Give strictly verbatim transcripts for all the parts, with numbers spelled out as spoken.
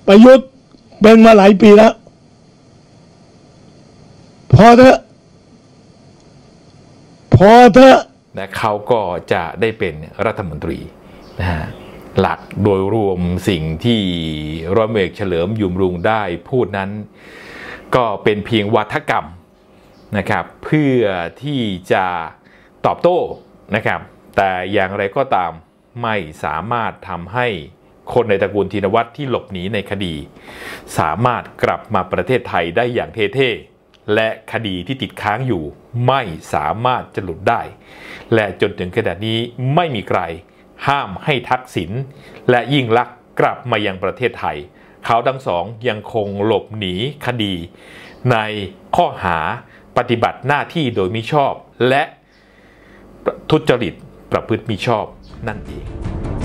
ประยุทธ์เป็นมาหลายปีแล้วพอเถอะพอเถอะนะเขาก็จะได้เป็นรัฐมนตรีนะฮะหลักโดยรวมสิ่งที่ร้อยตำรวจเอกเฉลิมยุมรุงได้พูดนั้นก็เป็นเพียงวาทกรรมนะครับเพื่อที่จะตอบโต้นะครับแต่อย่างไรก็ตามไม่สามารถทำให้คนในตระกูลธินวัตรที่หลบหนีในคดีสามารถกลับมาประเทศไทยได้อย่างเท่ๆและคดีที่ติดค้างอยู่ไม่สามารถจะหลุดได้และจนถึงขณะนี้ไม่มีใครห้ามให้ทักษิณและยิ่งลักษณ์กลับมายังประเทศไทยเขาทั้งสองยังคงหลบหนีคดีในข้อหาปฏิบัติหน้าที่โดยมิชอบและทุจริตประพฤติมิชอบนั่นเอง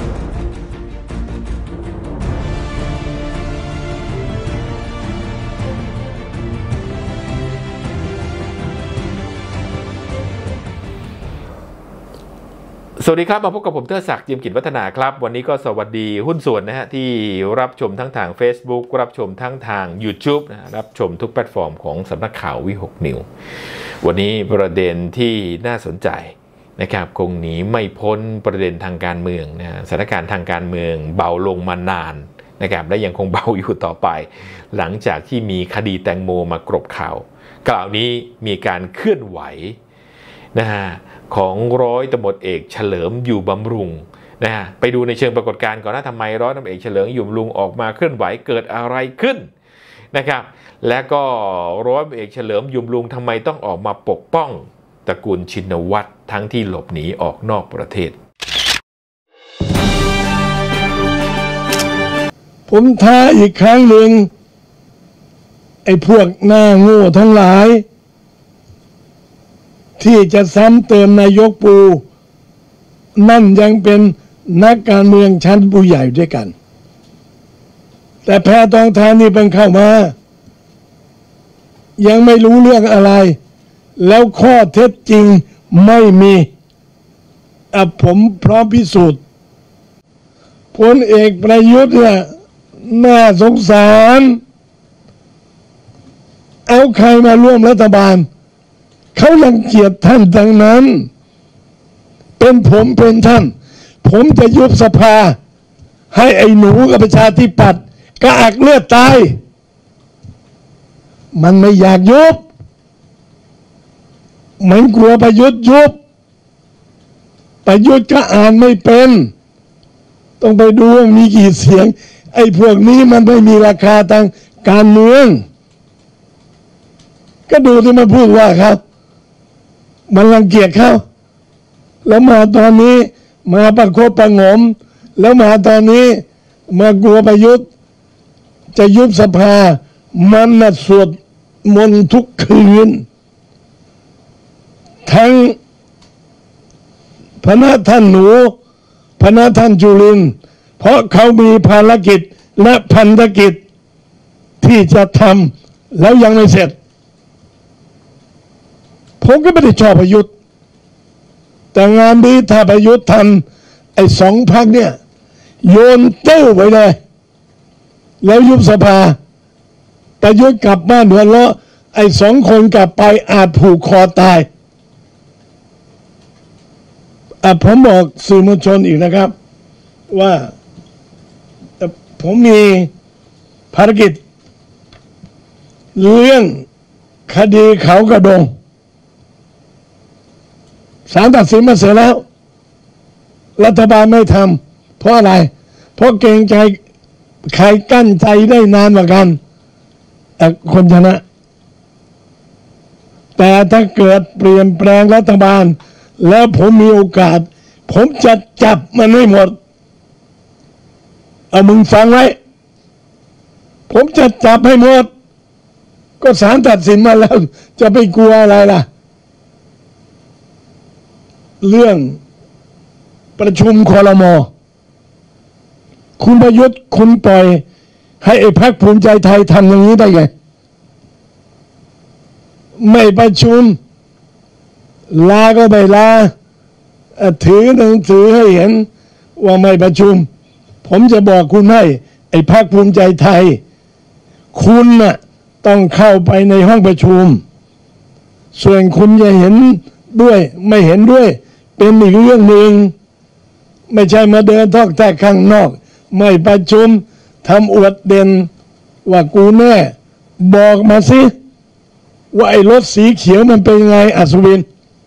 สวัสดีครับมาพบกับผมเทิดศักดิ์ เจียมกิจวัฒนาครับวันนี้ก็สวัสดีหุ้นส่วนนะฮะที่รับชมทั้งทาง Facebook รับชมทั้งทาง YouTube นะรับชมทุกแพลตฟอร์มของสำนักข่าววิหกนิววันนี้ประเด็นที่น่าสนใจนะครับคงหนีไม่พ้นประเด็นทางการเมืองนะสถานการณ์ทางการเมืองเบาลงมานานนะครับและยังคงเบาอยู่ต่อไปหลังจากที่มีคดีแตงโมมากรบข่าวกล่าวนี้มีการเคลื่อนไหวนะฮะของร้อยตำรวจเอกเฉลิมอยู่บำรุงนะฮะไปดูในเชิงปรากฏการณ์ก่อนนะทำไมร้อยตำรวจเอกเฉลิมอยู่บำรุงออกมาเคลื่อนไหวเกิดอะไรขึ้นนะครับและก็ร้อยตำรวจเอกเฉลิมอยู่บำรุงทำไมต้องออกมาปกป้องตระกูลชินวัตรทั้งที่หลบหนีออกนอกประเทศผมท้าอีกครั้งหนึ่งไอ้พวกหน้าโง่ทั้งหลายที่จะซ้ำเติมนายกปูนั่นยังเป็นนักการเมืองชั้นผู้ใหญ่ด้วยกันแต่แพทองธารนี่เพิ่งเข้ามายังไม่รู้เรื่องอะไรแล้วข้อเท็จจริงไม่มีอ่ะผมพร้อมพิสูจน์พลเอกประยุทธ์เนี่ยน่าสงสารเอาใครมาร่วมรัฐบาลเขารังเกียจท่านดังนั้นเป็นผมเป็นท่านผมจะยุบสภาให้ไอ้หนูกับประชาธิปัตย์กระอักเลือดตายมันไม่อยากยุบมันกลัวประยุทธ์ยุบประยุทธ์ก็อ่านไม่เป็นต้องไปดูว่ามีกี่เสียงไอ้พวกนี้มันไม่มีราคาทางการเมืองก็ดูที่มันพูดว่าครับมันรังเกียจเขาแล้วมาตอนนี้มาประคบประหงมแล้วมาตอนนี้มากลัวประยุทธ์จะยุบสภามันน่ะสวดมนต์ทุกคืนทั้งพระท่านหนูพระท่านจุลินทร์เพราะเขามีภารกิจและพันธกิจที่จะทำแล้วยังไม่เสร็จผมก็ไม่ได้ชอบประยุทธ์แต่งานนี้ถ้าประยุทธ์ทำไอ้สองพรรคเนี่ยโยนเต้าไปเลยแล้วยุบสภาประยุทธ์กลับบ้านหัวเราะไอ้สองคนกลับไปอาจผูกคอตายอ่ะผมบอกสื่อมวลชนอีกนะครับว่าผมมีภารกิจเรื่องคดีเขากระโดงศาลตัดสินมาเสร็จแล้วรัฐบาลไม่ทำเพราะอะไรเพราะเกรงใจใครกั้นใจได้นานกว่ากันคนชนะแต่ถ้าเกิดเปลี่ยนแปลงรัฐบาลแล้วผมมีโอกาสผมจะจับมันให้หมดเอามึงฟังไว้ผมจะจับให้หมดก็ศาลตัดสินมาแล้วจะไปกลัวอะไรล่ะเรื่องประชุมครม.คุณประยุทธ์คุณปล่อยให้ไอ้พรรคภูมิใจไทยทำอย่างนี้ได้ไงไม่ประชุมลาก็ไม่ลาถือหนังสือให้เห็นว่าไม่ประชุมผมจะบอกคุณให้ไอ้พรรคภูมิใจไทยคุณน่ะต้องเข้าไปในห้องประชุมส่วนคุณจะเห็นด้วยไม่เห็นด้วยเป็นอีกเรื่องหนึ่งไม่ใช่มาเดินทอกแทกข้างนอกไม่ประชุมทำอวดเด่นว่ากูแน่บอกมาสิว่าไอ้รถสีเขียวมันเป็นไงอัศวิน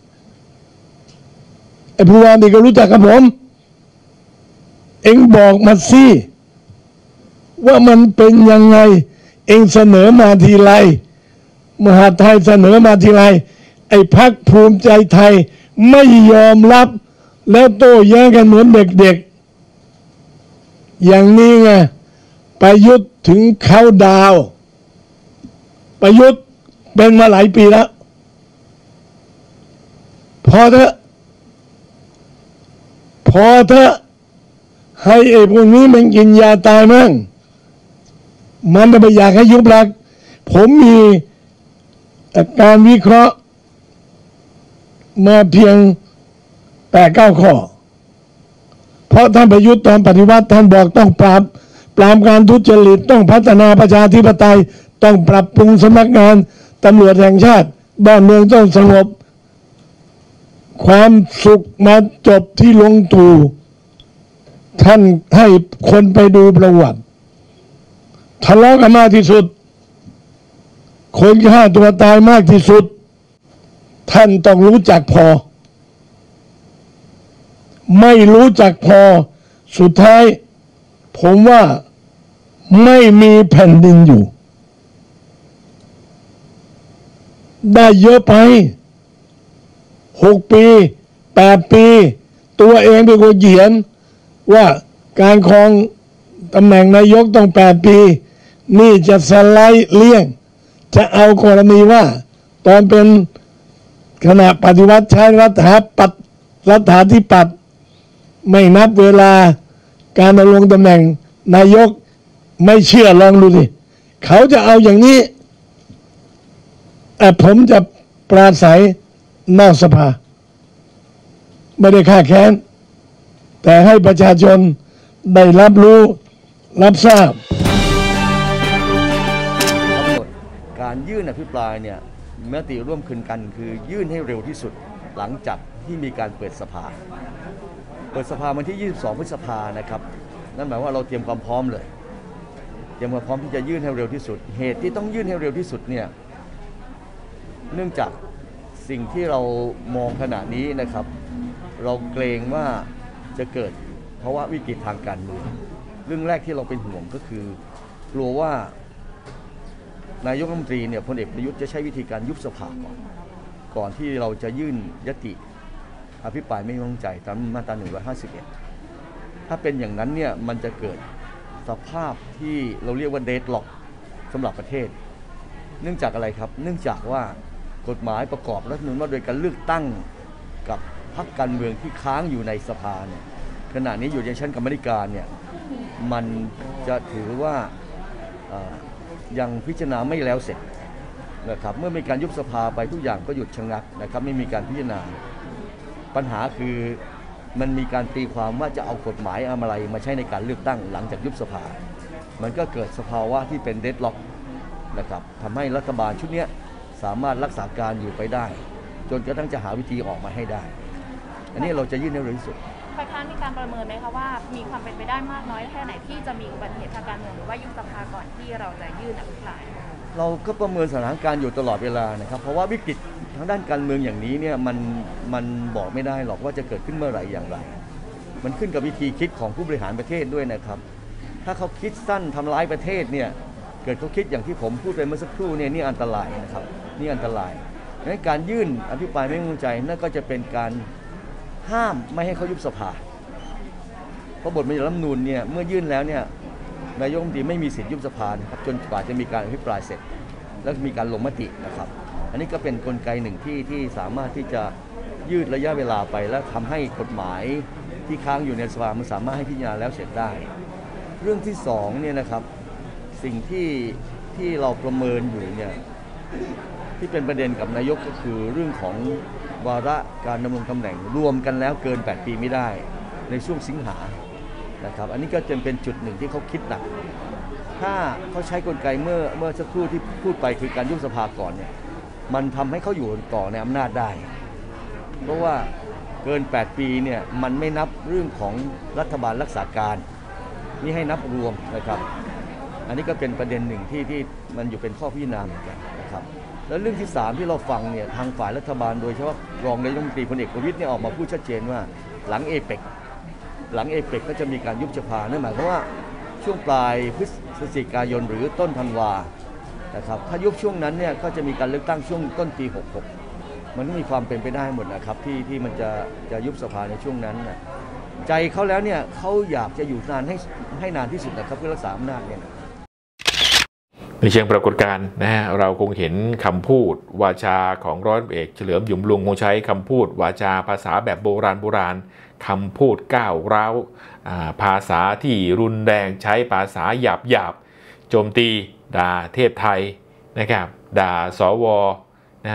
ไอ้ผู้ว่านี่ก็รู้จักกับผมเอ็งบอกมาสิว่ามันเป็นยังไงเอ็งเสนอมาทีไรมหาไทยเสนอมาทีไรไอ้พรรคภูมิใจไทยไม่ยอมรับแล้วโต้แย้งกันเหมือนเด็กๆอย่างนี้ไงประยุทธ์ถึงเขาดาวประยุทธ์เป็นมาหลายปีแล้วพอเถอะพอเถอะให้ไอ้พวกนี้มันกินยาตายมั่งมันจะไปอยากให้ยุบพรรคผมมีการวิเคราะห์มาเพียงแปดเก้าข้อเพราะท่านประยุทธ์ตอนปฏิวัติท่านบอกต้องปราบปรามการทุจริตต้องพัฒนาประชาธิปไตยต้องปรับปรุงสำนักงานตำรวจแห่งชาติบ้านเมืองต้องสงบความสุขมาจบที่ลงตู่ท่านให้คนไปดูประวัติทะเลาะกันมากที่สุดคนฆ่าตัวตายมากที่สุดท่านต้องรู้จักพอไม่รู้จักพอสุดท้ายผมว่าไม่มีแผ่นดินอยู่ได้เยอะไปหกปีแปดปีตัวเองเป็นคนเขียนว่าการครองตำแหน่งนายกต้องแปดปีนี่จะสไลด์เลี่ยงจะเอากรณีว่าตอนเป็นขณะปฏิวัติใช้รัฐาปัตรัฐาธิปัตย์ไม่นับเวลาการดำรงตำแหน่งนายกไม่เชื่อลองดูสิเขาจะเอาอย่างนี้แต่ผมจะปราศัยนอกสภาไม่ได้ฆ่าแค้นแต่ให้ประชาชนได้รับรู้รับทราบการยื่นอภิปรายเนี่ยมติร่วมคืนกันคือยื่นให้เร็วที่สุดหลังจากที่มีการเปิดสภาเปิดสภาวันที่ยี่สิบสองพฤษภานะครับนั่นหมายว่าเราเตรียมความพร้อมเลยเตรียมความพร้อมที่จะยื่นให้เร็วที่สุดเหตุที่ต้องยื่นให้เร็วที่สุดเนี่ยเนื่องจากสิ่งที่เรามองขณะนี้นะครับเราเกรงว่าจะเกิดเพราะว่าวิกฤตทางการเมืองเรื่องแรกที่เราเป็นห่วงก็คือกลัวว่านายกรัฐมนตรีเนี่ยพลเอกประยุทธ์จะใช้วิธีการยุบสภาก่อนก่อนที่เราจะยื่นยติอภิปรายไม่ไว้วางใจตามมาตราหนึ่งร้อยห้าสิบเอ็ดถ้าเป็นอย่างนั้นเนี่ยมันจะเกิดสภาพที่เราเรียกว่าเดดล็อกสำหรับประเทศเนื่องจากอะไรครับเนื่องจากว่ากฎหมายประกอบรัฐธรรมนูญว่าโดยการเลือกตั้งกับพรรคการเมืองที่ค้างอยู่ในสภาเนี่ยขณะนี้อยู่ในชั้นกรรมธิการเนี่ยมันจะถือว่ายังพิจารณาไม่แล้วเสร็จนะครับเมื่อมีการยุบสภาไปทุกอย่างก็หยุดชะงักนะครับไม่มีการพิจารณาปัญหาคือมันมีการตีความว่าจะเอากฎหมายอะไรมาใช้ในการเลือกตั้งหลังจากยุบสภามันก็เกิดสภาวะที่เป็นเดดล็อกนะครับทำให้รัฐบาลชุดนี้สามารถรักษาการอยู่ไปได้จนกระทั่งจะหาวิธีออกมาให้ได้อันนี้เราจะยื่นให้เร็วที่สุดฝ่ายค้านมีการประเมินไหมคะว่ามีความเป็นไปได้มากน้อยแค่ไหนที่จะมีอุบัติเหตุทางการเมืองหรือว่ายุบสภาก่อนที่เราจะยื่นอภิปรายเราก็ประเมินสถานการณ์อยู่ตลอดเวลานะครับเพราะว่าวิกฤตทางด้านการเมืองอย่างนี้เนี่ยมันมันบอกไม่ได้หรอกว่าจะเกิดขึ้นเมื่อไหร่อย่างไรมันขึ้นกับวิธีคิดของผู้บริหารประเทศด้วยนะครับถ้าเขาคิดสั้นทำร้ายประเทศเนี่ยเกิดเขาคิดอย่างที่ผมพูดไปเมื่อสักครู่เนี่ยนี่อันตรายนะครับนี่อันตรายดังนั้นการยื่นอภิปรายไม่ไว้วางใจนั่นก็จะเป็นการห้ามไม่ให้เขายุบสภาเพราะบทบัญญัติรัฐธรรมนูญเนี่ยเมื่อยื่นแล้วเนี่ยนายกรัฐมนตรีไม่มีสิทธิ์ยุบสภานะครับจนกว่าจะมีการอภิปรายเสร็จแล้วมีการลงมตินะครับอันนี้ก็เป็นกลไกหนึ่งที่ที่สามารถที่จะยืดระยะเวลาไปและทำให้กฎหมายที่ค้างอยู่ในสภามันสามารถให้พิจารณาแล้วเสร็จได้เรื่องที่สองเนี่ยนะครับสิ่งที่ที่เราประเมินอยู่เนี่ยที่เป็นประเด็นกับนายกก็คือเรื่องของวาระการดำรงตำแหน่งรวมกันแล้วเกินแปดปีไม่ได้ในช่วงสิงหานะครับอันนี้ก็จะเป็นจุดหนึ่งที่เขาคิดหนักถ้าเขาใช้กลไกเมื่อเมื่อสักครู่ที่พูดไปคือการยุบสภาก่อนเนี่ยมันทำให้เขาอยู่ต่อในอำนาจได้เพราะว่าเกินแปดปีเนี่ยมันไม่นับเรื่องของรัฐบาลรักษาการนี่ให้นับรวมนะครับอันนี้ก็เป็นประเด็นหนึ่งที่ที่มันอยู่เป็นข้อพิจารณาเหมือนกันนะครับแล้วเรื่องที่สามที่เราฟังเนี่ยทางฝ่ายรัฐบาลโดยเฉพาะรองนายกรัฐมนตรีพลเอกประวิตรเนี่ยออกมาพูดชัดเจนว่าหลังเอเปกหลังเอเปกก็จะมีการยุบสภานั่นหมายความว่าช่วงปลายพฤศจิกายนหรือต้นธันวานะครับถ้ายุบช่วงนั้นเนี่ยก็จะมีการเลือกตั้งช่วงต้นปีหกหกมันก็มีความเป็นไปได้หมดนะครับที่ที่มันจะจะยุบสภาในช่วงนั้นนะใจเขาแล้วเนี่ยเขาอยากจะอยู่นานให้ให้นานที่สุดนะครับเพื่อรักษาอำนาจเนี่ยในเชิงปรากฏการณ์นะฮะเราคงเห็นคำพูดวาจาของร้อยเอกเฉลิมหยุมลุงคงใช้คำพูดวาจาภาษาแบบโบราณโบราณคำพูดก้าวร้าวภาษาที่รุนแรงใช้ภาษาหยาบหยาบโจมตีด่าเทพไทยนะครับด่าสวนะ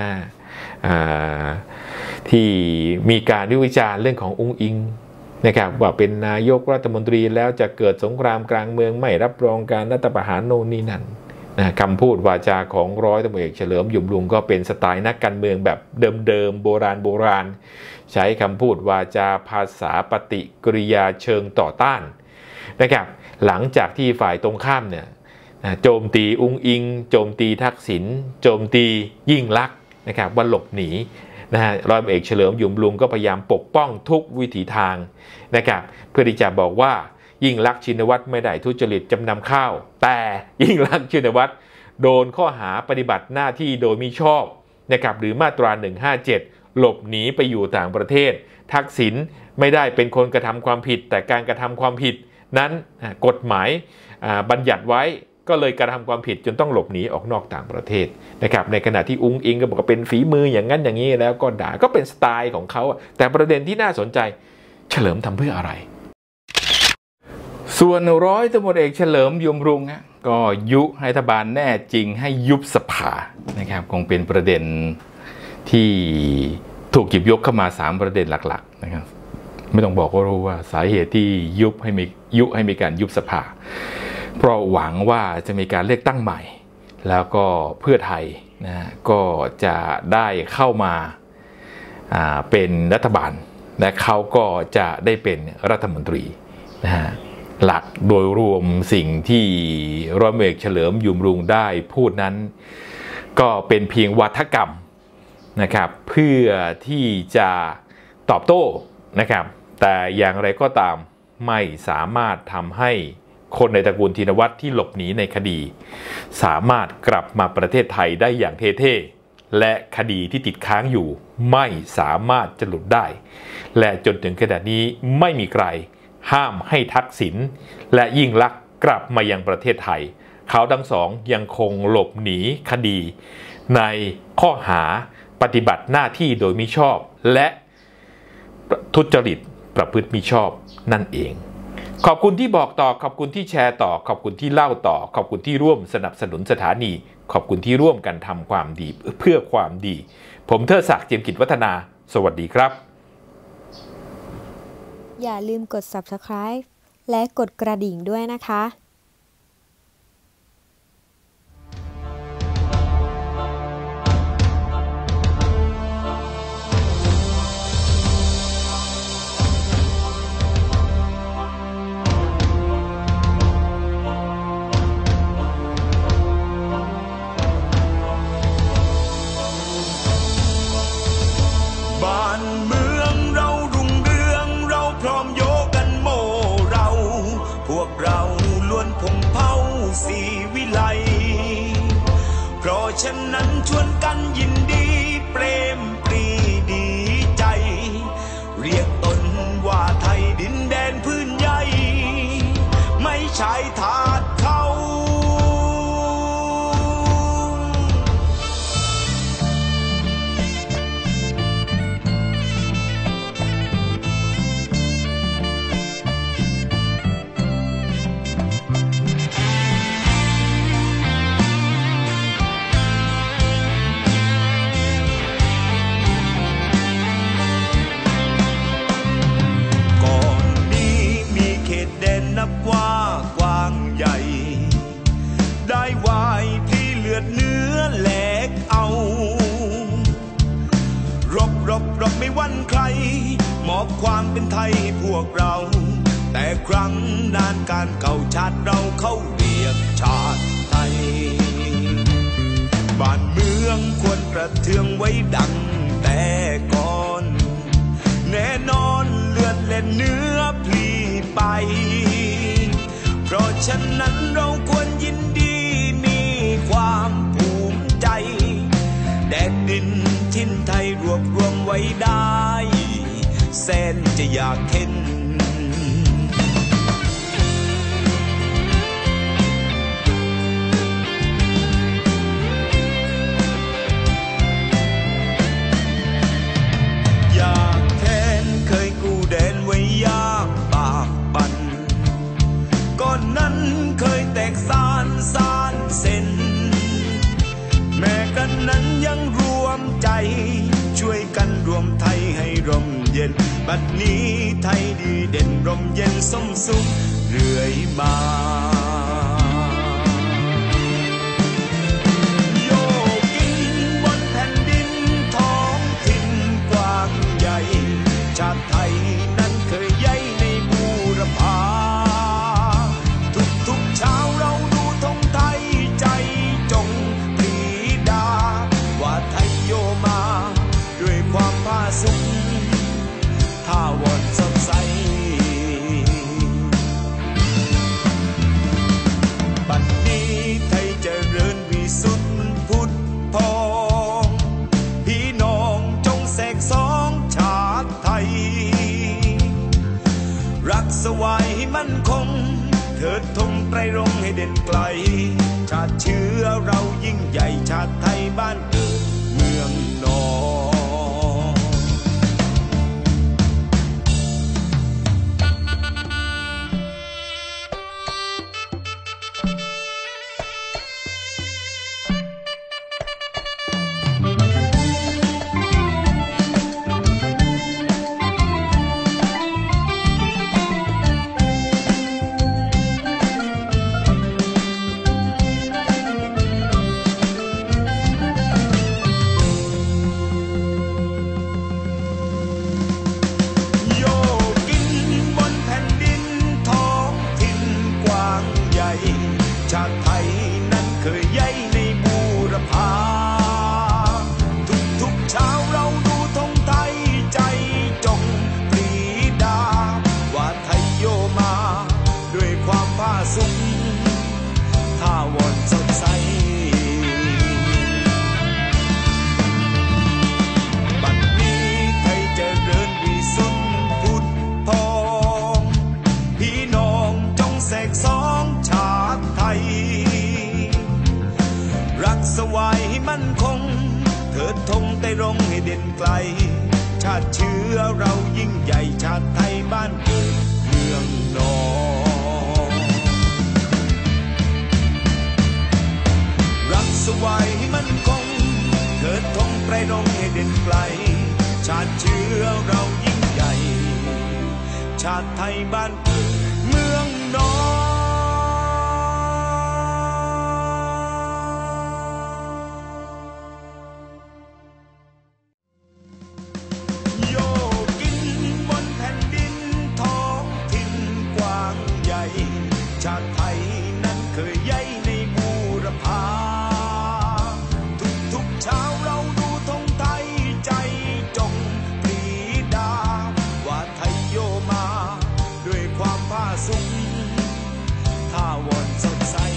ที่มีการวิวิจารณ์เรื่องของอุ้งอิงนะครับว่าเป็นนายกรัฐมนตรีแล้วจะเกิดสงครามกลางเมืองไม่รับรองการรัฐประหารโน่นนี่นั่นนะคำพูดวาจาของร้อยตำรวจเอกเฉลิมหยุมลุงก็เป็นสไตล์นักการเมืองแบบเดิมๆโบราณโบราณใช้คำพูดวาจาภาษาปฏิกิริยาเชิงต่อต้านนะครับหลังจากที่ฝ่ายตรงข้ามเนี่ยโจมตีอุ้งอิงโจมตีทักษิณโจมตียิ่งลักษณ์นะครับว่าหลบหนีนะฮะร้อยตำรวจเอกเฉลิมหยุมลุงก็พยายามปกป้องทุกวิถีทางนะครับเพื่อที่จะบอกว่ายิ่งลักษณ์ชินวัตรไม่ได้ทุจริตจำนำข้าวแต่ยิ่งลักษณ์ชินวัตรโดนข้อหาปฏิบัติหน้าที่โดยมิชอบนะครับหรือมาตราหนึ่งห้าเจ็ดหลบหนีไปอยู่ต่างประเทศทักษิณไม่ได้เป็นคนกระทำความผิดแต่การกระทำความผิดนั้นกฎหมายบัญญัติไว้ก็เลยกระทำความผิดจนต้องหลบหนีออกนอกต่างประเทศนะครับในขณะที่อุ้งอิงก็บอกว่าเป็นฝีมืออย่างนั้นอย่างนี้แล้วก็ด่าก็เป็นสไตล์ของเขาแต่ประเด็นที่น่าสนใจเฉลิมทำเพื่ออะไรส่วนร้อยตำรวจเอกเฉลิมยมรุงก็ยุให้รัฐบาลแน่จริงให้ยุบสภานะครับคงเป็นประเด็นที่ถูกหยิบยกเข้ามาสามประเด็นหลักๆนะครับไม่ต้องบอกก็รู้ว่าสาเหตุที่ยุบให้มียุให้มีการยุบสภาเพราะหวังว่าจะมีการเลือกตั้งใหม่แล้วก็เพื่อไทยนะก็จะได้เข้ามาเป็นรัฐบาลและเขาก็จะได้เป็นรัฐมนตรีนะฮะหลักโดยรวมสิ่งที่ร้อยตำรวจเอกเฉลิมหยุมรุงได้พูดนั้นก็เป็นเพียงวาทกรรมนะครับเพื่อที่จะตอบโต้นะครับแต่อย่างไรก็ตามไม่สามารถทำให้คนในตระกูลธินวัตรที่หลบหนีในคดีสามารถกลับมาประเทศไทยได้อย่างเท่ๆและคดีที่ติดค้างอยู่ไม่สามารถจะหลุดได้และจนถึงขณะนี้ไม่มีใครห้ามให้ทักษิณและยิ่งลักษณ์กลับมายังประเทศไทยเขาทั้งสองยังคงหลบหนีคดีในข้อหาปฏิบัติหน้าที่โดยมิชอบและทุจริตประพฤติมิชอบนั่นเองขอบคุณที่บอกต่อขอบคุณที่แชร์ต่อขอบคุณที่เล่าต่อขอบคุณที่ร่วมสนับสนุนสถานีขอบคุณที่ร่วมกันทำความดีเพื่อความดีผมเทิดศักดิ์เจียมกิจวัฒนาสวัสดีครับอย่าลืมกด ซับสไครบ์ และกดกระดิ่งด้วยนะคะฉะนั้นชวนกันยินดีเปรมปรีดีใจเรียกตนว่าไทยดินแดนพื้นใหญ่ไม่ใช่ทาสเขาว่ากว้างวันใครมอบความเป็นไทยให้พวกเราแต่ครั้งนานการเก่าชาติเราเข้าเรียกชาติไทยบ้านเมืองควรประเทืองไว้ดังแต่ก่อนแน่นอนเลือดเล่นเนื้อพลีไปเพราะฉะนั้นเราควรยินดีมีความภูมิใจแดนดินถิ่นไทยรวบรวมไว้ได้แสนจะอยากเห็นอยากแค้นเคยกู้แดนไว้ยากปากปั่นก่อนนั้นเคยแตกสานสานเส้นแม้กันนั้นยังรวมใจช่วยกันรวมไทยให้ร่มเย็นบัดนี้ไทยดีเด่นร่มเย็นสมสุขเรื่อยมาโยกกินบนแผ่นดินท้องถิ่นกว้างใหญ่ชาติไทยนั้นเคยใหญ่ในบูรพาทุกๆเช้าเราดูธงไทยใจจงปรีดาว่าไทยโยมาด้วยความผาสุกท่าวอนสดใสบัดนี้ไทยเจริญวิสุทธิ์พุทธพองพี่น้องจงแสกสองชาติไทยรักสวายให้มั่นคงเถิดธงไตรรงค์ให้เด่นไกลชาติเชื้อเรายิ่งใหญ่ชาติไทยบ้านเกิดเมืองนอนชาติไทยนั้นเคยใหญ่ในบูรพาทุกๆเช้าเราดูธงไทยใจจงปรีดาว่าไทยโยมาด้วยความผาสุกท่าวอนสดใสบัดนี้ไทยเจริญวิสุทธิ์พุทธพองพี่น้องจงแสกสองชาติไทยรักสวายให้มั่นคงเถิดธงไตรรงค์ให้เด่นไกลชาติเชื้อเรายิ่งใหญ่ชาติไทยบ้านเกิดเมืองนอนรักสวายให้มั่นคงเถิดธงไตรรงค์ให้เด่นไกลชาติเชื้อเรายิ่งใหญ่ชาติไทยบ้านเกิดเมืองนอนชาติไทยนั้นเคยใหญ่ในบูรพาทุกๆเช้าเราดูธงไทยใจจงปรีดาว่าไทยโยมาด้วยความผาสุกท่าวอนสดใส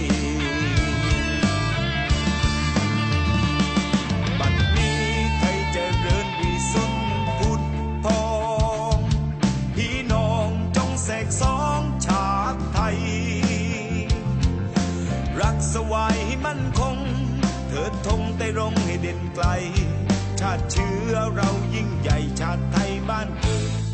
บัดนี้ไทยเจริญวิสุทธิ์พุทธพองพี่น้องจงแสกสองชาติไทยรักสวายให้มั่นคงเถิดธงไตรรงค์ให้เด่นไกลชาติเชื้อเรายิ่งใหญ่ชาติไทยบ้านเกิด